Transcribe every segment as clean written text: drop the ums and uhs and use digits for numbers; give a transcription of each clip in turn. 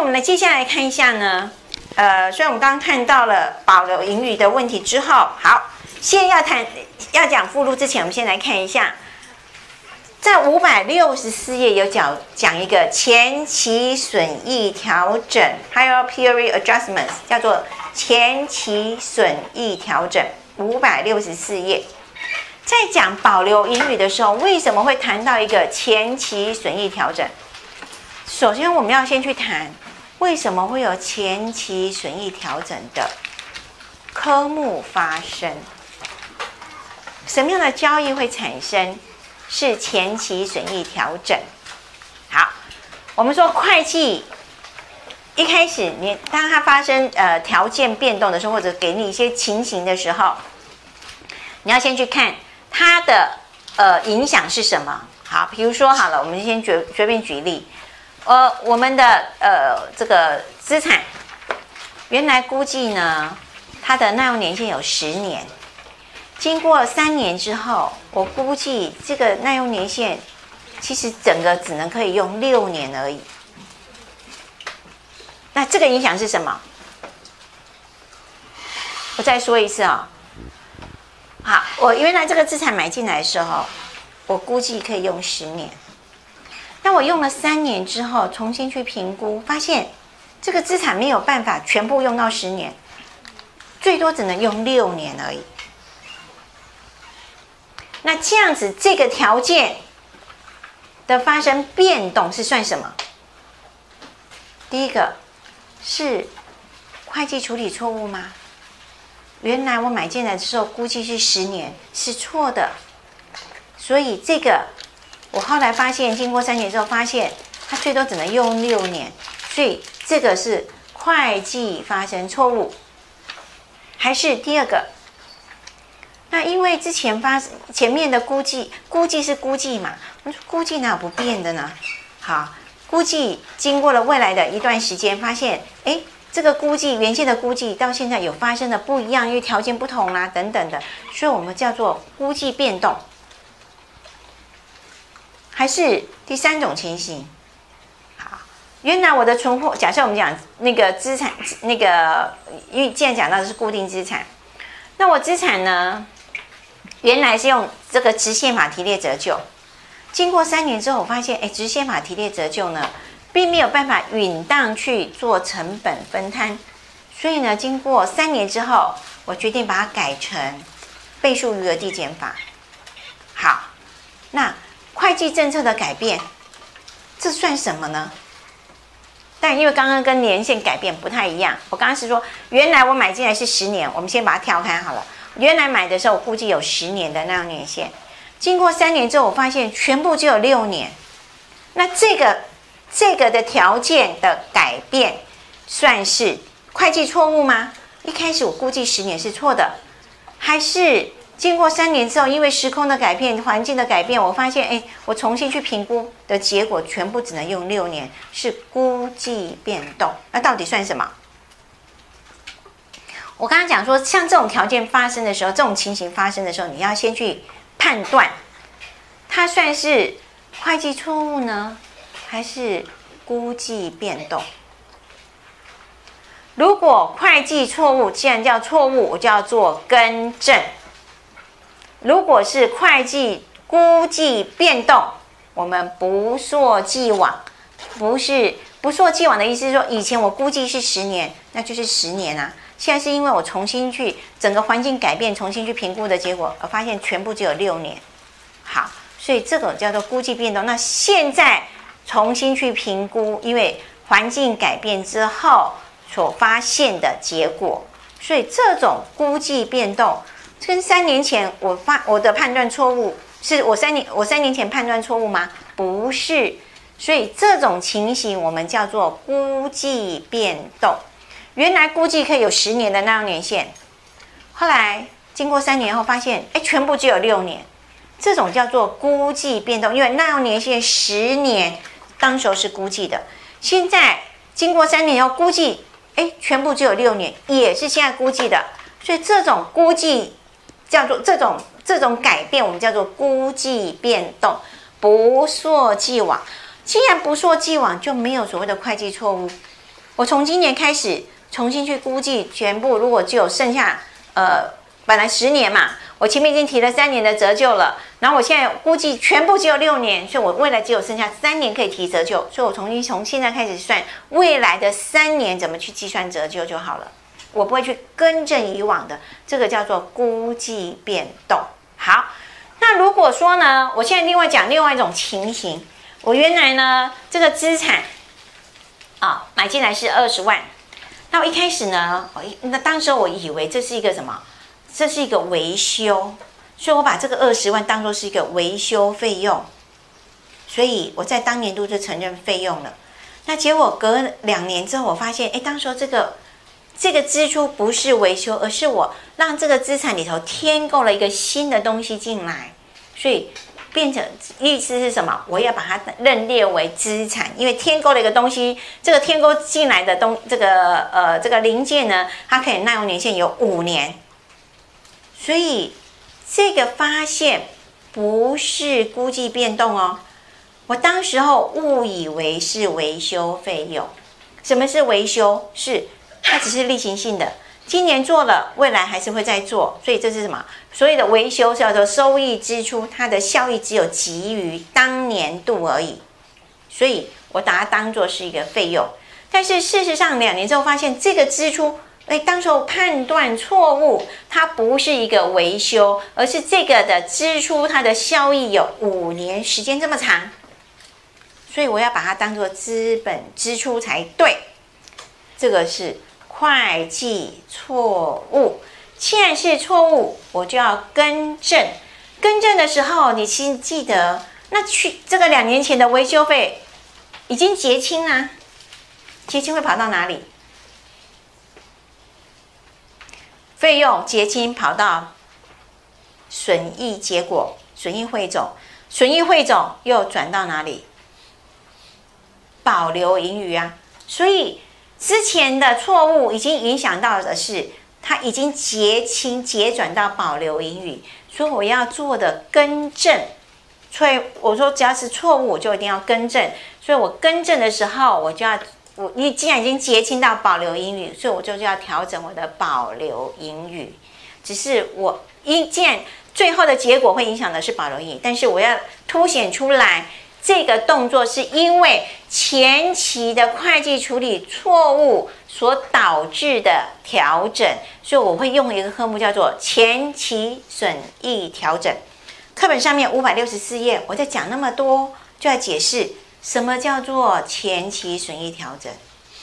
我们来接下来看一下呢，所以我们刚刚看到了保留盈余的问题之后，好，现在要讲附录之前，我们先来看一下，在564页有讲一个前期损益调整 （Higher Period Adjustments）， 叫做前期损益调整，564页。在讲保留盈余的时候，为什么会谈到一个前期损益调整？首先，我们要先去谈为什么会有前期损益调整的科目发生，什么样的交易会产生是前期损益调整。好，我们说会计一开始当它发生条件变动的时候，或者给你一些情形的时候，你要先去看它的影响是什么。好，比如说好了，我们先随便举例。我们的这个资产原来估计呢，它的耐用年限有10年，经过3年之后，我估计这个耐用年限其实整个只能可以用6年而已。那这个影响是什么？我再说一次啊、好，我原来这个资产买进来的时候，我估计可以用10年。那我用了3年之后，重新去评估，发现这个资产没有办法全部用到10年，最多只能用6年而已。那这样子，这个条件的发生变动是算什么？第一个是会计处理错误吗？原来我买进来的时候估计是10年，是错的，所以这个我后来发现，经过3年之后发现它最多只能用6年，所以这个是会计发生错误。还是第二个，那因为之前前面的估计是估计嘛，我说估计哪有不变的呢？好，估计经过了未来的一段时间，发现这个估计原先的估计到现在有发生的不一样，因为条件不同啦等等的，所以我们叫做估计变动。还是第3种情形，好，原来我的存货，假设我们讲那个资产，那个因为既然讲到的是固定资产，那我资产呢，原来是用这个直线法提列折旧，经过3年之后，我发现，直线法提列折旧呢，并没有办法允当去做成本分摊，所以呢，经过3年之后，我决定把它改成倍数余额递减法。好，那会计政策的改变，这算什么呢？但因为刚刚跟年限改变不太一样，我刚刚是说，原来我买进来是10年，我们先把它跳开好了。原来买的时候，我估计有10年的那样年限，经过3年之后，我发现全部只有6年。那这个的条件的改变，算是会计错误吗？一开始我估计10年是错的，还是经过3年之后，因为时空的改变、环境的改变，我发现，我重新去评估的结果，全部只能用6年，是估计变动。那到底算什么？我刚刚讲说，像这种条件发生的时候，这种情形发生的时候，你要先去判断，它算是会计错误呢，还是估计变动？如果会计错误，既然叫错误，我就要做更正。如果是会计估计变动，我们不溯既往，不溯既往的意思是说，以前我估计是10年，那就是10年啊。现在是因为我重新去整个环境改变，重新去评估的结果，我发现全部只有6年。好，所以这个叫做估计变动。那现在重新去评估，因为环境改变之后所发现的结果，所以这种估计变动跟3年前我的判断错误，是我3年前判断错误吗？不是，所以这种情形我们叫做估计变动。原来估计可以有10年的那样年限，后来经过3年后发现，全部只有6年，这种叫做估计变动。因为那样年限10年，当时候是估计的，现在经过3年后估计，全部只有6年，也是现在估计的，所以这种估计叫做这种改变，我们叫做估计变动，不溯既往。既然不溯既往，就没有所谓的会计错误。 我从今年开始重新去估计全部，如果只有剩下本来10年嘛，我前面已经提了3年的折旧了，然后我现在估计全部只有6年，所以我未来只有剩下3年可以提折旧，所以我从现在开始算未来的3年怎么去计算折旧就好了，我不会去更正以往的，这个叫做估计变动。好，那如果说呢，我现在另外讲另外一种情形，我原来呢这个资产买进来是20万，那我一开始呢，那当时我以为这是一个什么？这是一个维修，所以我把这个20万当作是一个维修费用，所以我在当年度就承认费用了。那结果隔2年之后，我发现，当时这个支出不是维修，而是我让这个资产里头添购了一个新的东西进来，所以变成意思是什么？我要把它认列为资产，因为添购了一个东西，这个添购进来的这个零件呢，它可以耐用年限有5年。所以这个发现不是估计变动哦，我当时候误以为是维修费用。什么是维修？是它只是例行性的，今年做了，未来还是会再做，所以这是什么？所谓的维修是叫做收益支出，它的效益只有基于当年度而已，所以我把它当作是一个费用。但是事实上2年之后发现这个支出，当时候判断错误，它不是一个维修，而是这个的支出，它的效益有5年时间这么长，所以我要把它当作资本支出才对。这个是会计错误，既然是错误，我就要更正。更正的时候，你记得，那这个2年前的维修费已经结清啦，结清会跑到哪里？费用结清跑到损益结果、损益汇总，损益汇总又转到哪里？保留盈余啊。所以之前的错误已经影响到的是，它已经结清结转到保留盈余，所以我要做的更正。所以我说，只要是错误，我就一定要更正。所以我更正的时候，你既然已经结清到保留盈余，所以我就要调整我的保留盈余。只是既然最后的结果会影响的是保留盈余，但是我要凸显出来，这个动作是因为前期的会计处理错误所导致的调整，所以我会用一个科目叫做前期损益调整。课本上面564页，我在讲那么多，就要解释什么叫做前期损益调整。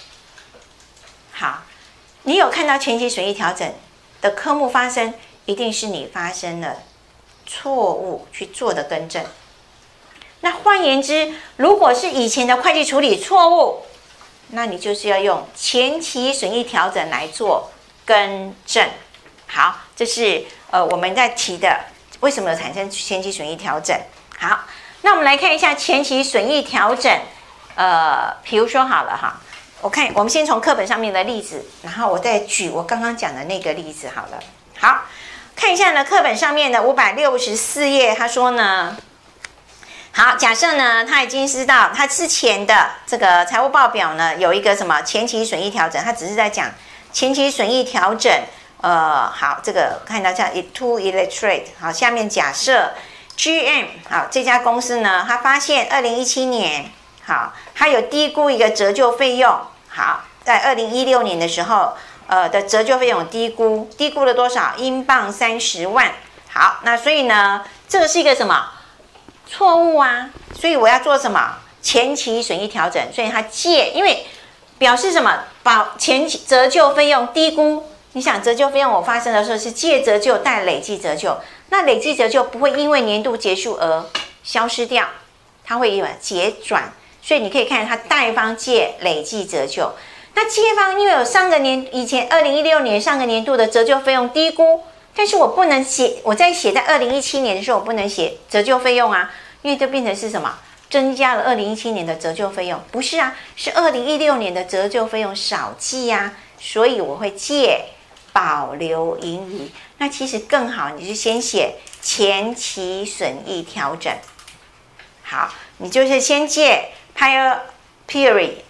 好，你有看到前期损益调整的科目发生，一定是你发生了错误去做的更正。那换言之，如果是以前的会计处理错误，那你就是要用前期损益调整来做更正。好，这是我们在提的为什么产生前期损益调整。好，那我们来看一下前期损益调整。比如说好了哈，我们先从课本上面的例子，然后我再举我刚刚讲的那个例子好了。好，看一下呢，课本上面的564页，他说呢，好，假设呢，他已经知道他之前的这个财务报表呢有一个什么前期损益调整，他只是在讲前期损益调整。好，这个看到叫 to illustrate。好，下面假设 GM 好这家公司呢，他发现2017年好，他有低估一个折旧费用。好，在2016年的时候，的折旧费用低估了多少？英镑30万。好，那所以呢，这个是一个什么错误啊？所以我要做什么？前期损益调整。所以他因为表示什么？把前期折旧费用低估。你想折旧费用我发生的时候是借折旧带累计折旧，那累计折旧不会因为年度结束而消失掉，它会因为结转，所以你可以看它贷方借累计折旧，那借方因为有以前2016年上个年度的折旧费用低估，但是我不能写，我在2017年的时候我不能写折旧费用啊，因为就变成是什么？增加了2017年的折旧费用，不是啊，是2016年的折旧费用少记啊，所以我会借保留盈余。那其实更好，你就先写前期损益调整。好，你就是先借 prior period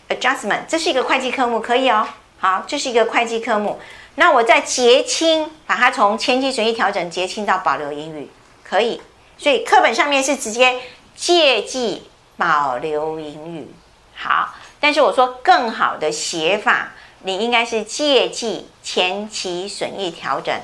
adjustment， 这是一个会计科目，可以哦。好，这是一个会计科目。那我再结清，把它从前期损益调整结清到保留盈余，可以。所以课本上面是直接借记保留盈余。好，但是我说更好的写法，你应该是借记前期损益调整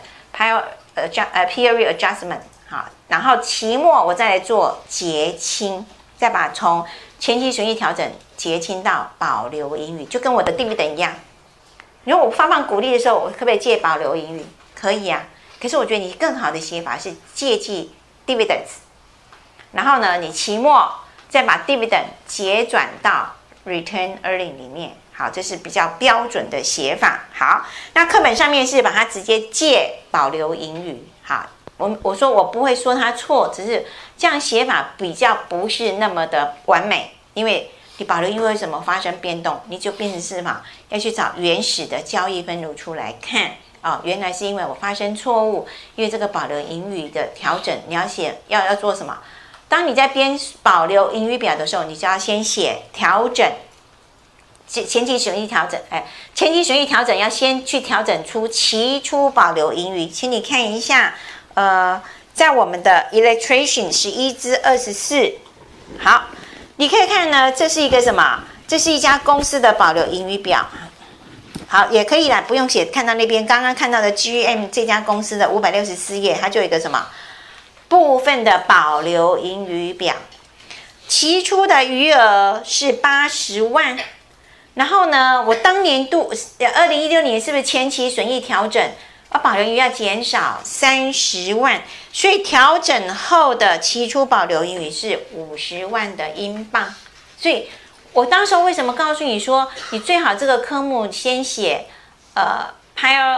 period adjustment。好，然后期末我再来做结清，再把从前期损益调整结清到保留盈余，就跟我的 dividend 一样。如果我发放股利的时候，我可不可以借保留盈余？可以啊。可是我觉得你更好的写法是借记 dividends， 然后呢，你期末再把 dividend 结转到 return earning 里面。好，这是比较标准的写法。好，那课本上面是把它直接借保留盈余。好，我说我不会说它错，只是这样写法比较不是那么的完美，因为你保留盈余为什么发生变动，你就变成是嘛，要去找原始的交易分录出来看啊、原来是因为我发生错误，因为这个保留盈余的调整，你要写要做什么？当你在编保留盈余表的时候，你就要先写调整前期损益调整，前期损益调整要先去调整出期初保留盈余，请你看一下，在我们的 illustration 11-24，好。你可以看呢，这是一个什么？这是一家公司的保留盈余表。好，也可以啦，不用写。看到那边刚刚看到的 GM 这家公司的564页，它就有一个什么部分的保留盈余表。期初的余额是80万，然后呢，我当年度2016年是不是前期损益调整？保留盈余要减少30万，所以调整后的期初保留盈余是50万的英镑。所以我当时为什么告诉你说，你最好这个科目先写period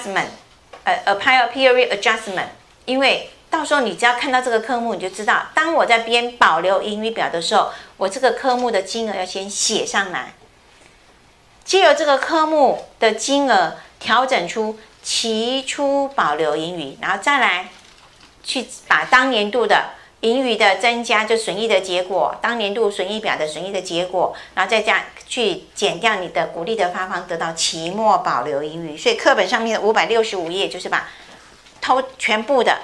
adjustment， 因为到时候你只要看到这个科目，你就知道，当我在编保留盈余表的时候，我这个科目的金额要先写上来，藉由这个科目的金额调整出期初保留盈余，然后再来去把当年度的盈余的增加，就损益的结果，当年度损益表的损益的结果，然后再加去减掉你的股利的发放，得到期末保留盈余。所以课本上面的565页就是把全部的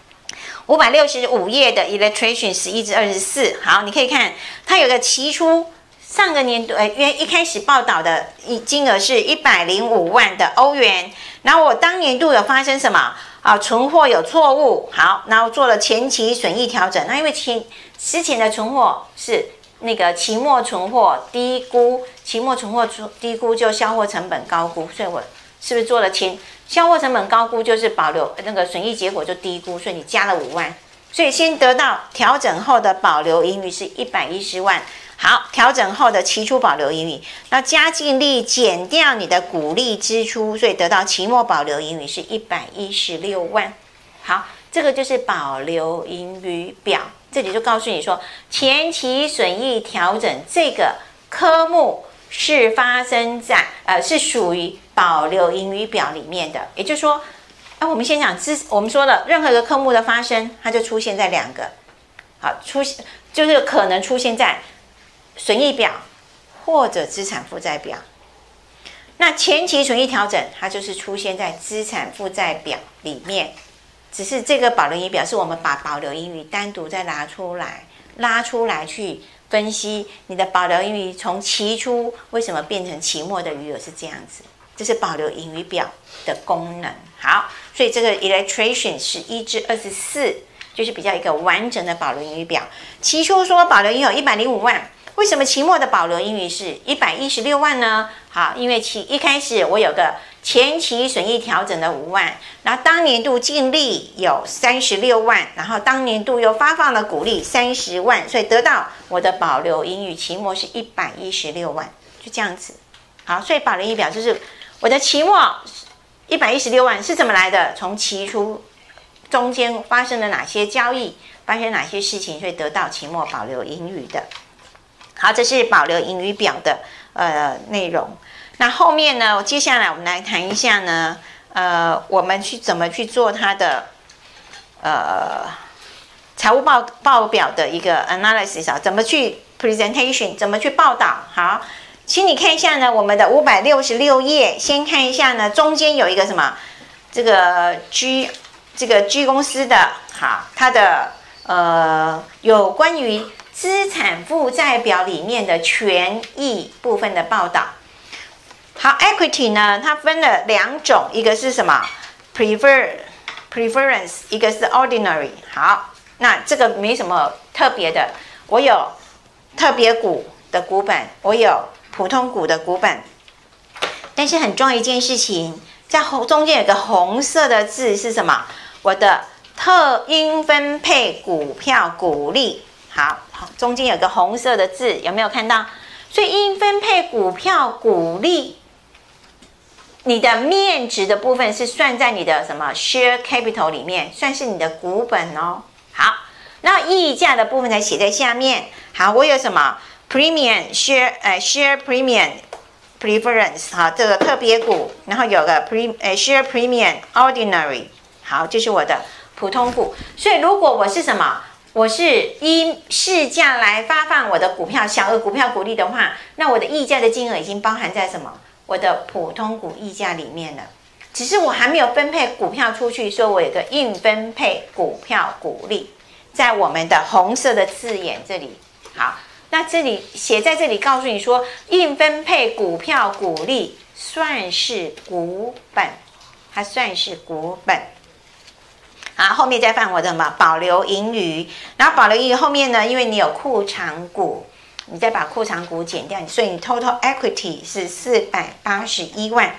565页的 illustration 11-24，好，你可以看它有个期初。上个年度，一开始报道的金额是105万的欧元，然后我当年度有发生什么啊？存货有错误，好，然后做了前期损益调整。那因为之前的存货是那个期末存货低估，期末存货低估就销货成本高估，所以我是不是做了销货成本高估就是保留那个损益结果就低估，所以你加了5万，所以先得到调整后的保留盈余是110万。好，调整后的期初保留盈余，那加净利减掉你的股利支出，所以得到期末保留盈余是116万。好，这个就是保留盈余表，这里就告诉你说，前期损益调整这个科目是发生在是属于保留盈余表里面的，也就是说，我们先讲我们说了任何一个科目的发生，它就出现在2个，好，就是可能出现在损益表或者资产负债表。那前期损益调整它就是出现在资产负债表里面，只是这个保留盈余表是我们把保留盈余单独再拉出来去分析你的保留盈余从期初为什么变成期末的余额是这样子，这是保留盈余表的功能。好，所以这个 illustration 11-24就是比较一个完整的保留盈余表。期初说保留盈余有105万，为什么期末的保留盈余是116万呢？好，因为一开始我有个前期损益调整的5万，然后当年度净利有36万，然后当年度又发放了股利30万，所以得到我的保留盈余期末是116万，就这样子。好，所以保留盈余表就是我的期末116万是怎么来的？从期初中间发生了哪些交易，发生哪些事情，所以得到期末保留盈余的。好，这是保留盈余表的内容。那后面呢，接下来我们来谈一下呢，我们怎么去做它的财务报表的一个 analysis 啊，怎么去 presentation， 怎么去报道。好， 请你看一下呢，我们的566页，先看一下呢，中间有一个什么，这个 G 公司的，好，它的有关于资产负债表里面的权益部分的报道。好 ，equity 呢，它分了2种，一个是什么 preference， 一个是 ordinary。好，那这个没什么特别的，我有特别股的股本，我有普通股的股本，但是很重要一件事情，在中间有个红色的字是什么？我的特应分配股票股利。好，中间有个红色的字，有没有看到？所以应分配股票股利，你的面值的部分是算在你的什么 share capital 里面，算是你的股本哦。好，那溢价的部分才写在下面。好，我有什么 premium share premium preference 好，这个特别股，然后有个share premium ordinary， 好，这是我的普通股。所以如果我是什么，我是依市价来发放我的股票小额股票股利的话，那我的溢价的金额已经包含在什么？我的普通股溢价里面了。只是我还没有分配股票出去，所以我有个应分配股票股利，在我们的红色的字眼这里。好，那这里写在这里告诉你说，应分配股票股利算是股本，它算是股本。好，后面再放我的什么保留盈余，然后保留盈余后面呢，因为你有库藏股，你再把库藏股减掉，所以你 total equity 是481万。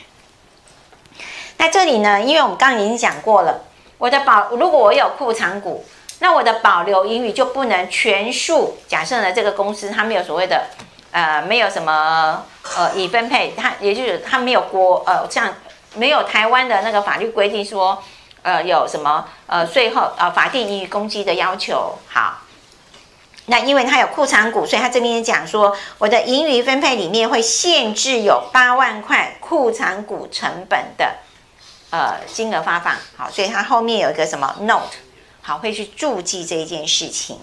那这里呢，因为我们刚刚已经讲过了，如果我有库藏股，那我的保留盈余就不能全数。假设呢，这个公司它没有所谓的没有什么已分配，它也就是它没有像没有台湾的那个法律规定说有什么税后法定盈余公积的要求。好，那因为它有库藏股，所以它这边讲说，我的盈余分配里面会限制有8万块库藏股成本的金额发放。好，所以它后面有一个什么 note， 好，会去注记这一件事情。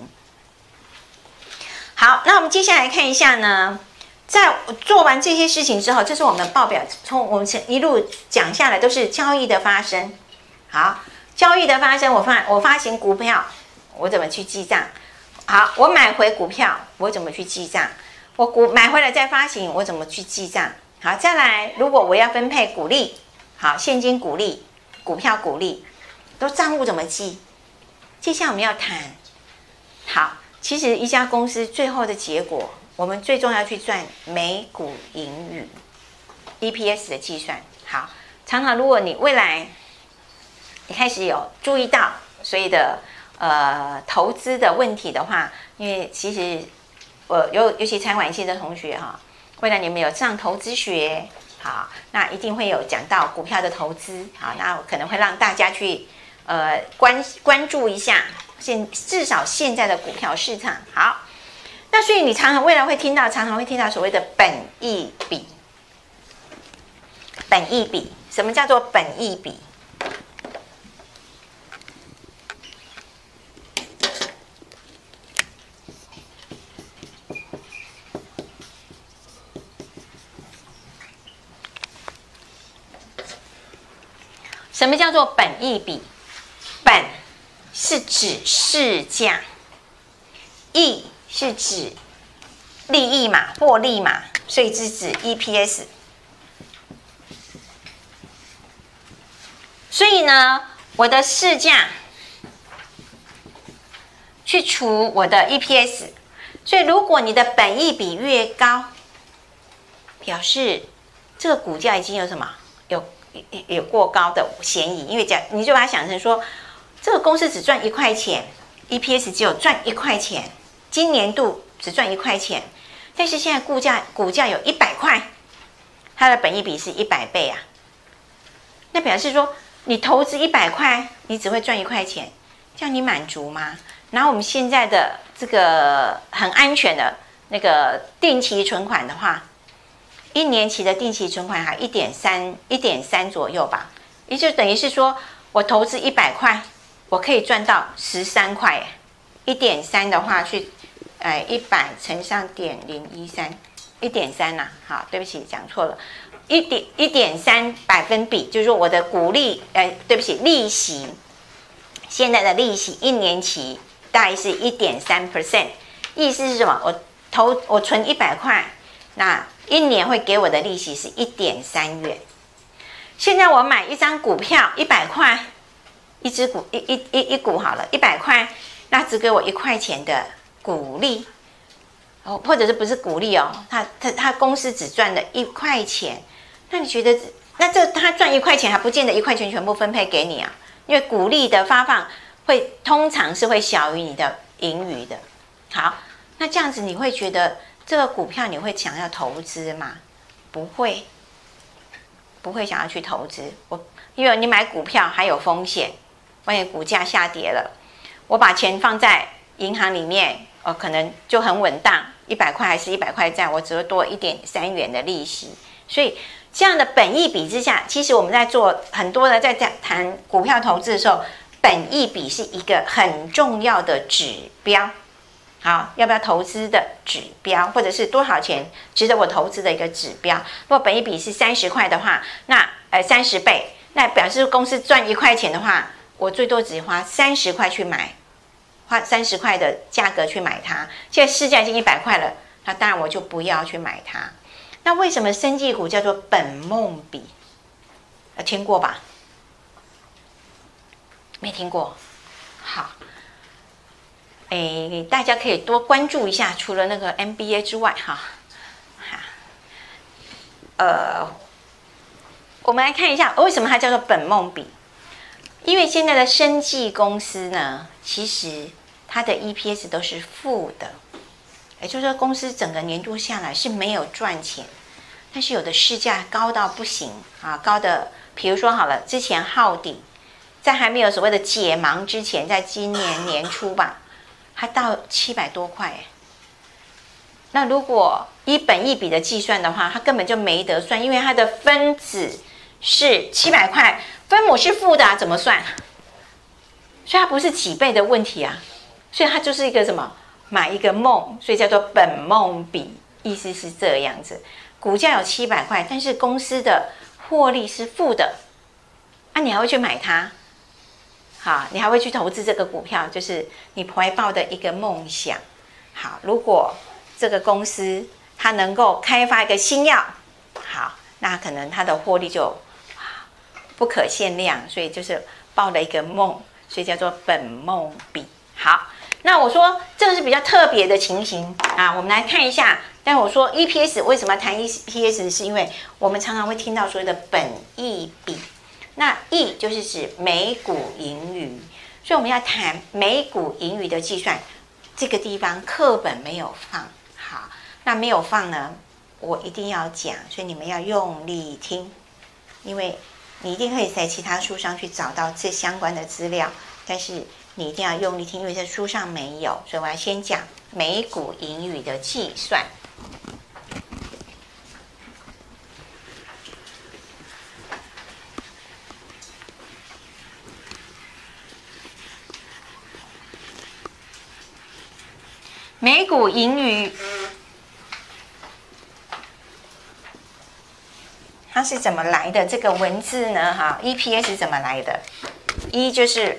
好，那我们接下来看一下呢，在做完这些事情之后，这是我们的报表，从我们一路讲下来都是交易的发生。好，交易的发生，我发行股票，我怎么去记账？好，我买回股票，我怎么去记账？我买回来再发行，我怎么去记账？好，再来，如果我要分配股利，好，现金股利、股票股利，都账务怎么记？接下来我们要谈，好，其实一家公司最后的结果，我们最重要去赚每股盈余 ，EPS 的计算。好，常常如果你未来你开始有注意到所以的投资的问题的话，因为其实尤其财管系的同学哈，未来你们有上投资学，好，那一定会有讲到股票的投资，好，那可能会让大家去关注一下至少现在的股票市场。好，那所以你常常会听到所谓的本益比。本益比，什么叫做本益比？什么叫做本益比？本是指市价，益是指利益嘛，获利嘛，所以是指 EPS。所以呢，我的市价去除我的 EPS， 所以如果你的本益比越高，表示这个股价已经有什么有过高的嫌疑，因为你就把它想成说，这个公司只赚1块钱 ，EPS 只有赚1块钱，今年度只赚1块钱，但是现在股价有100块，它的本益比是100倍啊。那表示说，你投资100块，你只会赚1块钱，这样你满足吗？然后我们现在的这个很安全的那个定期存款的话，1年期的定期存款还1.3左右吧，也就等于是说我投资100块，我可以赚到13块，1.3的话去100乘上0.013， 1.3呐，好，对不起，讲错了，1.3百分比，就是说我的股利，对不起，利息，现在的利息1年期大概是1.3%，意思是什么？我存100块，那1年会给我的利息是1.3元。现在我买一张股票100块，一只股一股好了，100块，那只给我1块钱的股利。哦，或者是不是股利哦？他公司只赚了1块钱，那你觉得，那他赚1块钱还不见得1块钱全部分配给你啊？因为股利的发放通常是会小于你的盈余的。好，那这样子你会觉得这个股票你会想要投资吗？不会想要去投资。因为你买股票还有风险，万一股价下跌了，我把钱放在银行里面，可能就很稳当，100块还是100块债，我只会多1.3元的利息。所以这样的本益比之下，其实我们在做很多的在谈股票投资的时候，本益比是一个很重要的指标。好，要不要投资的指标，或者是多少钱值得我投资的一个指标。如果本益比是30块的话，那30倍，那表示公司赚1块钱的话，我最多只花30块去买。花30块的价格去买它，现在市价已经100块了，那当然我就不要去买它。那为什么生技股叫做本梦比？听过吧？没听过？好，大家可以多关注一下，除了那个 MBA 之外，哈，我们来看一下为什么它叫做本梦比。因为现在的生技公司呢，其实它的 EPS 都是负的，也就是说公司整个年度下来是没有赚钱，但是有的市价高到不行啊，高的，比如说好了，之前浩鼎在还没有所谓的解盲之前，在今年年初吧，还到700多块。那如果以本益比的计算的话，它根本就没得算，因为它的分子是700块。分母是负的啊，怎么算？所以它不是几倍的问题啊，所以它就是一个什么？买一个梦，所以叫做本梦比，意思是这样子。股价有700块，但是公司的获利是负的，啊，你还会去买它？好，你还会去投资这个股票，就是你怀抱的一个梦想。好，如果这个公司它能够开发一个新药，好，那可能它的获利就不可限量，所以就是抱了一个梦，所以叫做本梦比。好，那我说这个是比较特别的情形啊，我们来看一下。但我说 EPS 为什么要谈 EPS， 是因为我们常常会听到所谓的本益比，那 E 就是指每股盈余，所以我们要谈每股盈余的计算，这个地方课本没有放。好，那没有放呢，我一定要讲，所以你们要用力听，因为你一定可以在其他书上去找到这相关的资料，但是你一定要用力听，因为在书上没有，所以我要先讲每股盈余的计算。每股盈余它是怎么来的？这个文字呢？哈 ，EPS 怎么来的？一就是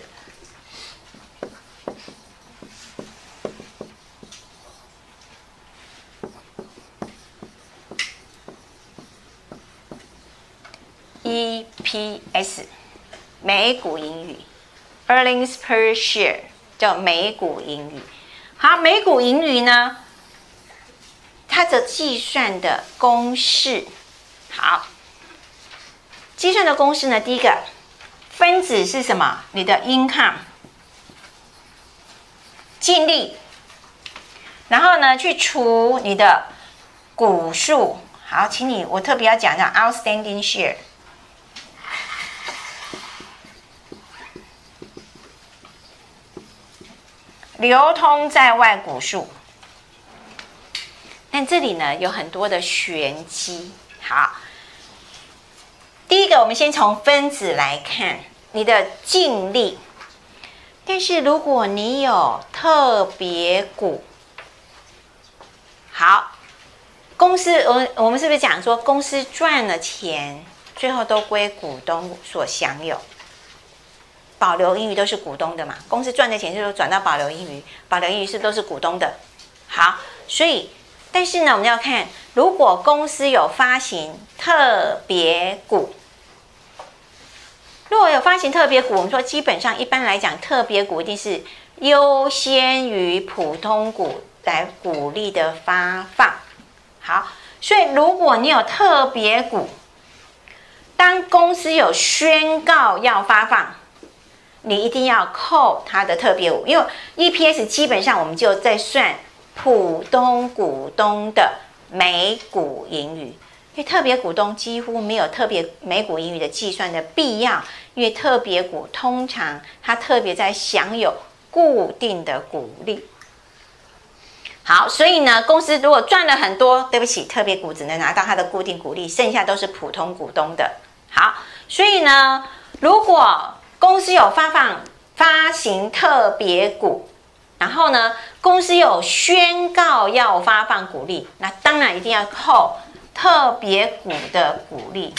EPS 每股盈余 ，earnings per share 叫每股盈余。好，每股盈余呢，它的计算的公式，好，计算的公式呢，第一个分子是什么？你的 income 净利，然后呢去除你的股数。好，请你我特别要讲讲 outstanding share。流通在外股数，但这里呢有很多的玄机。好，第一个我们先从分子来看你的净利，但是如果你有特别股，好， 公司，我们是不是讲说公司赚了钱，最后都归股东所享有？保留盈余都是股东的嘛，公司赚的钱就是转到保留盈余，保留盈余是都是股东的。好，所以但是呢，我们要看，如果公司有发行特别股，如果有发行特别股，我们说基本上一般来讲，特别股一定是优先于普通股来股利的发放。好，所以如果你有特别股，当公司有宣告要发放，你一定要扣它的特别股，因为 EPS 基本上我们就在算普通股东的每股盈余，因为特别股东几乎没有特别每股盈余的计算的必要，因为特别股通常它特别在享有固定的股利。好，所以呢，公司如果赚了很多，对不起，特别股只能拿到它的固定股利，剩下都是普通股东的。好，所以呢，如果公司有发行特别股，然后呢，公司有宣告要发放股利，那当然一定要扣特别股的股利。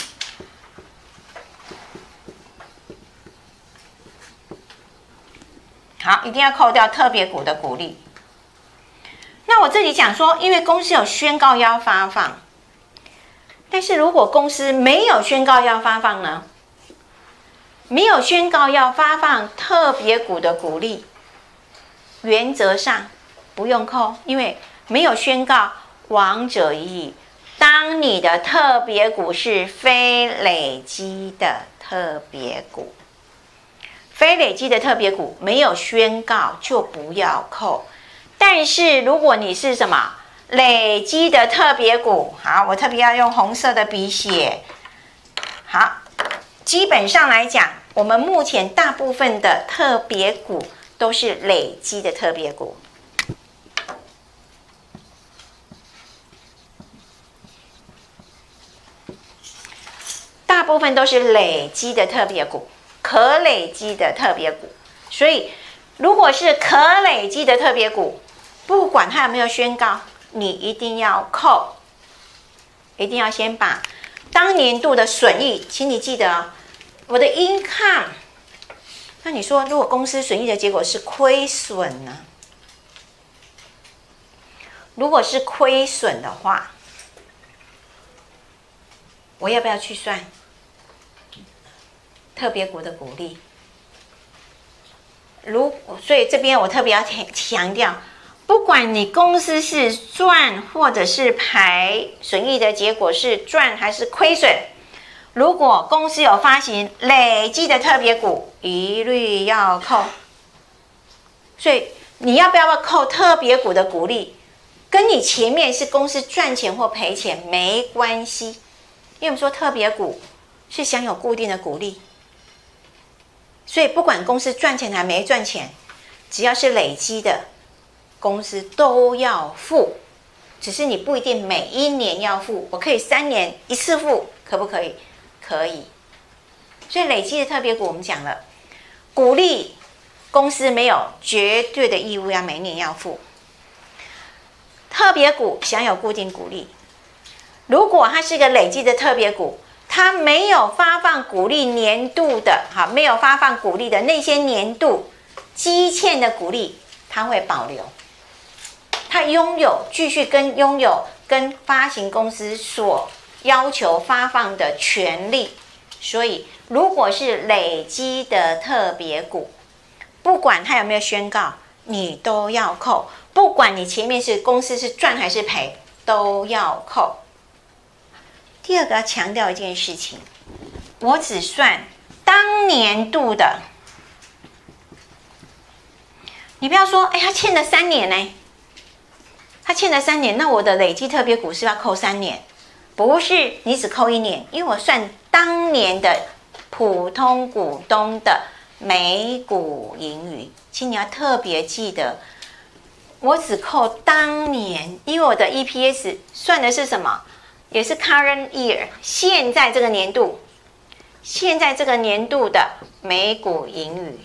好，一定要扣掉特别股的股利。那我这里讲说，因为公司有宣告要发放，但是如果公司没有宣告要发放呢？没有宣告要发放特别股的股利，原则上不用扣，因为没有宣告，亡者已矣。当你的特别股是非累积的特别股，非累积的特别股没有宣告就不要扣。但是如果你是什么累积的特别股，好，我特别要用红色的笔写。好，基本上来讲，我们目前大部分的特别股都是累积的特别股。大部分都是累积的特别股，可累积的特别股。所以，如果是可累积的特别股，不管它有没有宣告，你一定要扣，一定要先把当年度的损益，请你记得，我的 income。那你说，如果公司损益的结果是亏损呢？如果是亏损的话，我要不要去算特别股的股利？所以这边我特别要强调，不管你公司是赚或者是赔，损益的结果是赚还是亏损，如果公司有发行累积的特别股，一律要扣。所以你要不要扣特别股的股利，跟你前面是公司赚钱或赔钱没关系，因为我们说特别股是享有固定的股利，所以不管公司赚钱还没赚钱，只要是累积的，公司都要付，只是你不一定每一年要付，我可以3年一次付，可不可以？可以。所以累积的特别股我们讲了，股利公司没有绝对的义务要每年要付，特别股享有固定股利。如果它是一个累积的特别股，它没有发放股利年度的，好，没有发放股利的那些年度积欠的股利，它会保留。它继续拥有跟发行公司所要求发放的权利。所以如果是累积的特别股，不管它有没有宣告，你都要扣，不管你前面是公司是赚还是赔，都要扣。第二个要强调一件事情，我只算当年度的，你不要说，他欠了3年呢，他欠了3年，那我的累积特别股是要扣3年，不是，你只扣1年，因为我算当年的普通股东的每股盈余，请你要特别记得，我只扣当年，因为我的 EPS 算的是什么？也是 current year， 现在这个年度的每股盈余。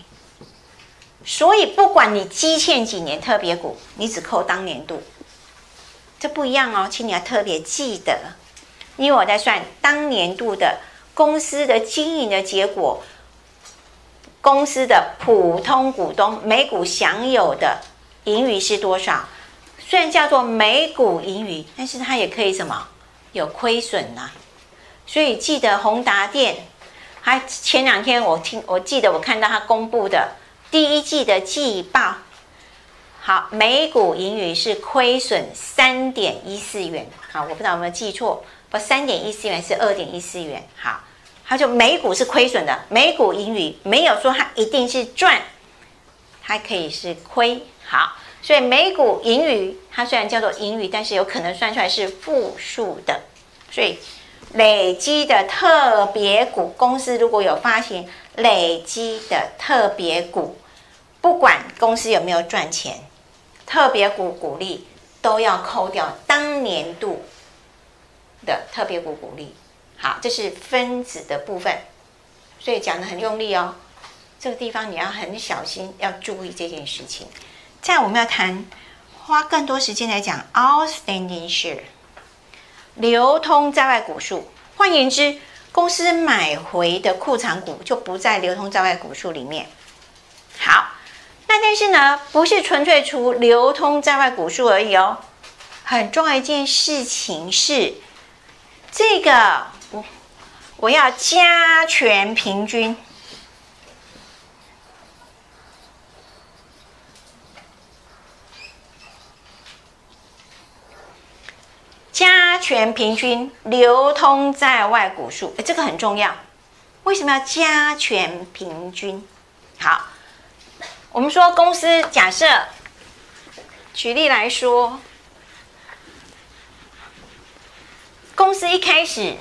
所以不管你积欠几年特别股，你只扣当年度。 这不一样哦，请你要特别记得，因为我在算当年度的公司的经营的结果，公司的普通股东每股享有的盈余是多少。虽然叫做每股盈余，但是它也可以什么有亏损呐、所以记得宏达电，还前2天我记得我看到它公布的第1季的季报，好，每股盈余是亏损3.14元，好，我不知道有没有记错，不，3.14元是2.14元，好，它就每股是亏损的，每股盈余没有说它一定是赚，它可以是亏，好，所以每股盈余它虽然叫做盈余，但是有可能算出来是负数的，所以累积的特别股，公司如果有发行累积的特别股，不管公司有没有赚钱，特别股股利都要扣掉当年度的特别股股利。好，这是分子的部分，所以讲得很用力哦。这个地方你要很小心，要注意这件事情。再来我们要谈，花更多时间来讲 outstanding share。流通在外股数，换言之，公司买回的库藏股就不在流通在外股数里面。好，那但是呢，不是纯粹除流通在外股数而已哦。很重要一件事情是，这个我要加权平均。加权平均流通在外股数，这个很重要。为什么要加权平均？好，我们说公司假设，举例来说，公司一开始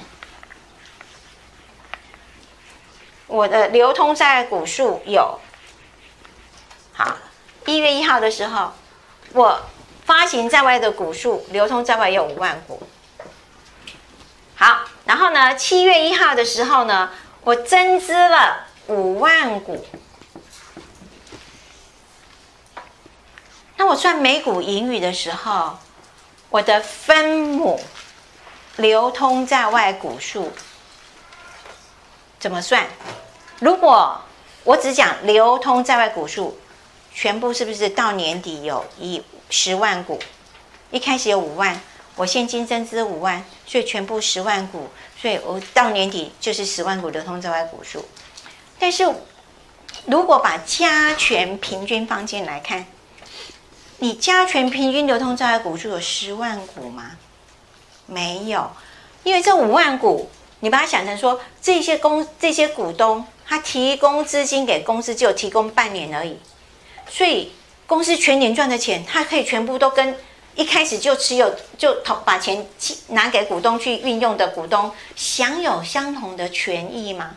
我的流通在外股数有，好，1月1号的时候，我发行在外的股数，流通在外有5万股。好，然后呢，7月1号的时候呢，我增资了5万股。那我算每股盈余的时候，我的分母流通在外股数怎么算？如果我只讲流通在外股数，全部是不是到年底有10万股？一开始有5万，我现金增资5万，所以全部10万股，所以我到年底就是10万股流通在外股数。但是如果把加权平均放进来看，你加权平均流通在外股数有10万股吗？没有，因为这5万股，你把它想成说这些股东他提供资金给公司，只有提供半年而已，所以公司全年赚的钱，他可以全部都跟一开始就持有把钱拿给股东去运用的股东享有相同的权益吗？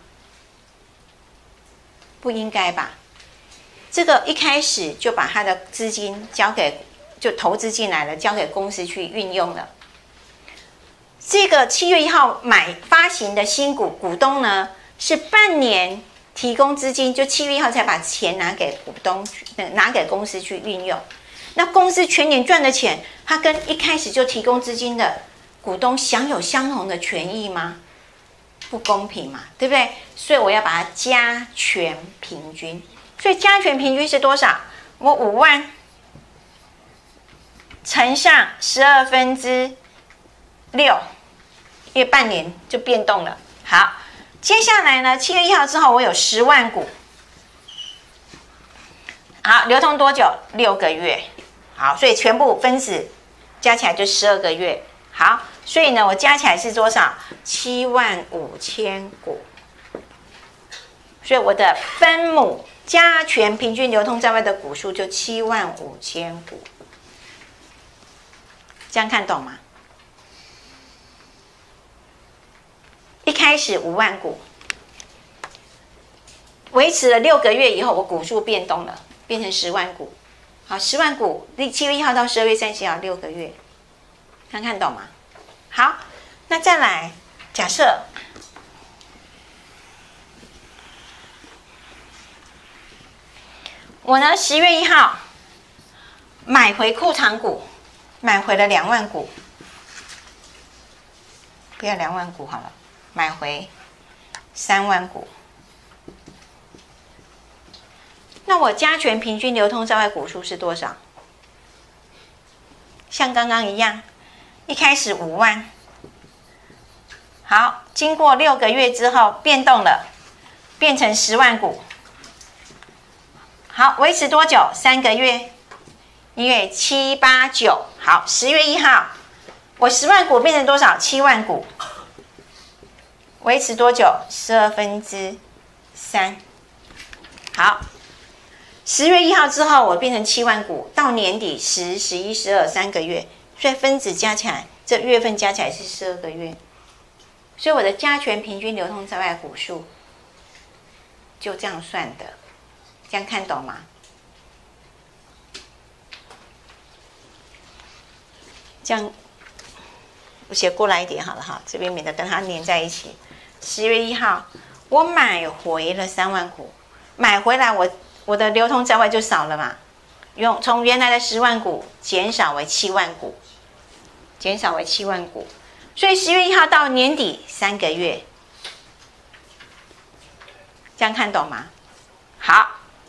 不应该吧？这个一开始就把他的资金就投资进来了，交给公司去运用了。这个7月1号发行的新股东呢，是半年提供资金，就7月1号才把钱拿给公司去运用。那公司全年赚的钱，他跟一开始就提供资金的股东享有相同的权益吗？不公平嘛，对不对？所以我要把它加权平均。所以加权平均是多少？我5万乘上6/12，因为半年就变动了。好，接下来呢，7月1号之后我有10万股。好，流通多久？6个月。好，所以全部分子加起来就12个月。好，所以呢，我加起来是多少？75000股。所以我的分母加权平均流通在外的股数就75000股。这样看懂吗？一开始5万股，维持了6个月以后，我股数变动了，变成10万股。好，10万股，7月1号到12月30号6个月，看懂吗？好，那再来假设我呢10月1号买回库藏股，买回了2万股。 不要2万股好了，买回3万股。那我加权平均流通在外股数是多少？像刚刚一样，一开始5万，好，经过6个月之后变动了，变成10万股。好，维持多久？3个月，1月、7、8、9。好，10月1号，我10万股变成多少？7万股。维持多久？3/12。好，10月1号之后，我变成7万股，到年底10、11、12 3个月，所以分子加起来，这月份加起来是12个月，所以我的加权平均流通在外股数就这样算的，这样看懂吗？这样我写过来一点好了哈，这边免得跟它粘在一起。10月1号，我买回了3万股，买回来我的流通在外就少了嘛，从原来的10万股减少为7万股，所以10月1号到年底3个月，这样看懂吗？好，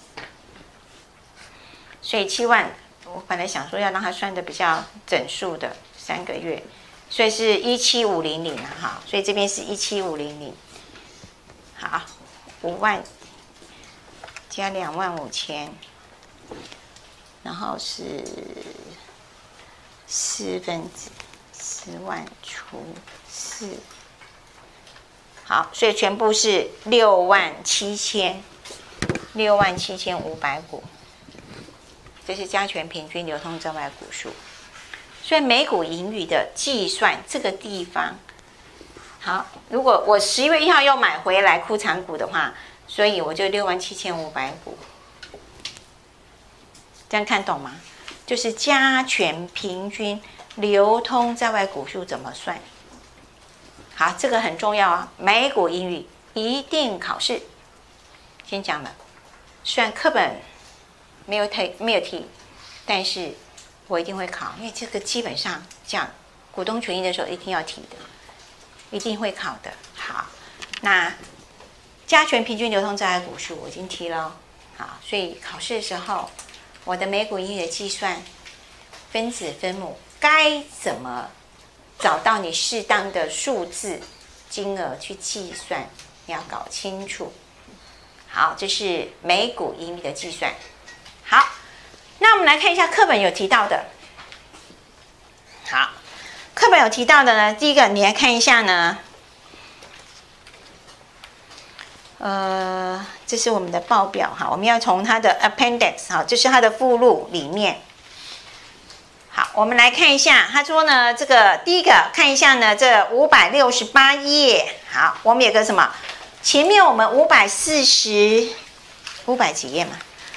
所以7万，我本来想说要让它算的比较整数的3个月，所以是17500啊，哈，所以这边是17500，好，5万加25000，然后是10万除4，好，所以全部是67500股，这是加权平均流通在外股数。所以每股盈余的计算这个地方，好，如果我11月1号又买回来库藏股的话，所以我就67500股，这样看懂吗？就是加权平均流通在外股数怎么算？好，这个很重要啊，每股盈余一定考试。先讲了，虽然课本没有提，但是我一定会考，因为这个基本上讲股东权益的时候一定要提的，一定会考的。好，那加权平均流通在外股数我已经提了，好，所以考试的时候，我的每股盈余的计算，分子分母该怎么找到你适当的数字金额去计算，你要搞清楚。好，这是每股盈余的计算。好，那我们来看一下课本有提到的。好，课本有提到的呢，第一个你来看一下呢，这是我们的报表哈，我们要从它的 appendix 哈，这是它的附录里面。好，我们来看一下，他说呢，这个第一个看一下呢，这568页，好，我们有个什么？前面我们500几页嘛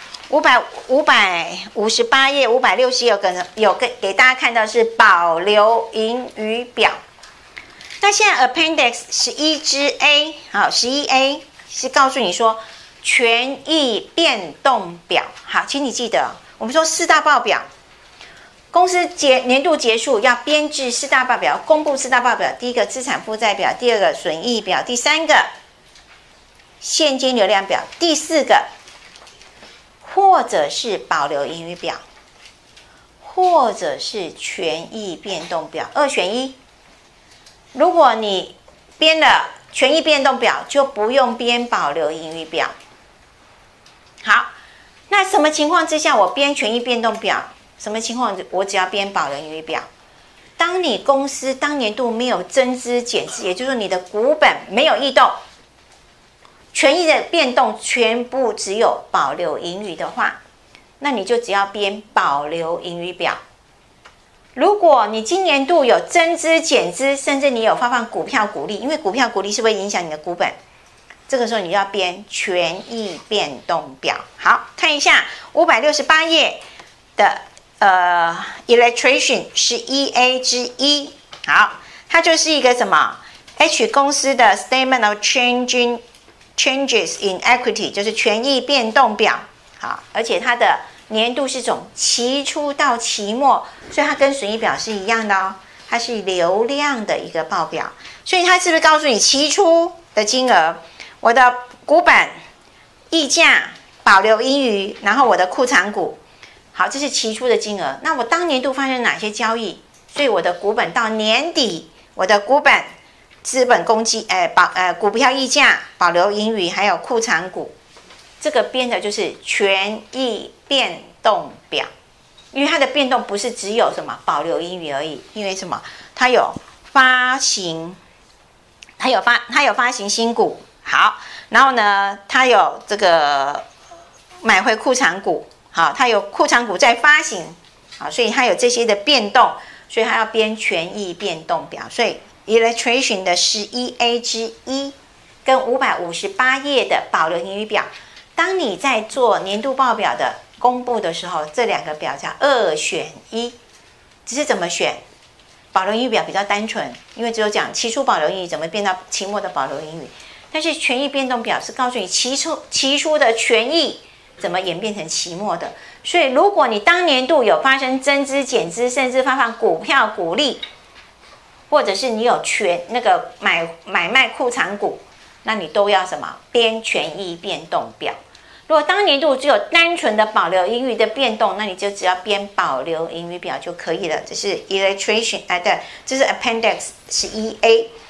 ，558页560有个给大家看到是保留盈余表。那现在 Appendix 11之 A， 好，11A 是告诉你说权益变动表。好，请你记得，我们说4大报表，公司年度结束要编制4大报表，公布4大报表。第一个资产负债表，第二个损益表，第三个现金流量表，第四个或者是保留盈余表，或者是权益变动表，2选1。如果你编了权益变动表，就不用编保留盈余表。好，那什么情况之下我编权益变动表？什么情况我只要编保留盈余表？当你公司当年度没有增资减资，也就是说你的股本没有异动，权益的变动全部只有保留盈余的话，那你就只要编保留盈余表。如果你今年度有增资减资，甚至你有发放股票股利，因为股票股利是会影响你的股本，这个时候你要编权益变动表。好，看一下568页的illustration 11A 之1，好，它就是一个什么 H 公司的 statement of changes in equity， 就是权益变动表。好，而且它的年度是从期初到期末，所以它跟损益表是一样的哦。 它是流量的一个报表，所以它是不是告诉你期初的金额？我的股本、溢价、保留盈余，然后我的库藏股，好，这是期初的金额。那我当年度发生哪些交易？所以我的股本到年底，我的股本、资本公积、股票溢价、保留盈余，还有库藏股，这个编的就是权益变动表。因为它的变动不是只有什么保留盈余而已，因为什么？它有发行，它有发行新股，好，然后呢，它有这个买回库藏股，好，它有库藏股再发行，好，所以它有这些的变动，所以它要编权益变动表。所以 illustration 的11A 之一跟558页的保留盈余表，当你在做年度报表的公布的时候，这两个表叫2选1，只是怎么选？保留盈余表比较单纯，因为只有讲期初保留盈余怎么变到期末的保留盈余，但是权益变动表是告诉你期初的权益怎么演变成期末的。所以如果你当年度有发生增资、减资，甚至发放股票股利，或者是你有那个买卖库藏股，那你都要什么？编权益变动表。如果当年度只有单纯的保留盈余的变动，那你就只要编保留盈余表就可以了。这是 illustration， 对，这是 appendix 11A。